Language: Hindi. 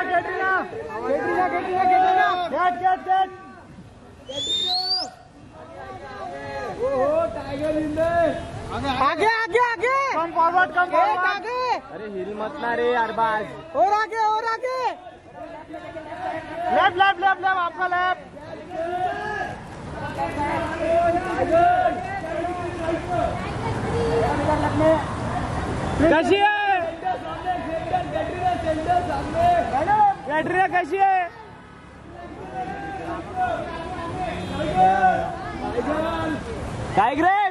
टाइगर इन दे। आगे आगे आगे, कम फॉरवर्ड, कम फॉरवर्ड आगे। अरे हिल मत ना रे यार बाज। और आगे और आगे। लेफ्ट लेफ्ट लेफ्ट लेफ्ट, आपका लेफ्ट। कैसी है कैटरीना, कैसी है? टाइगर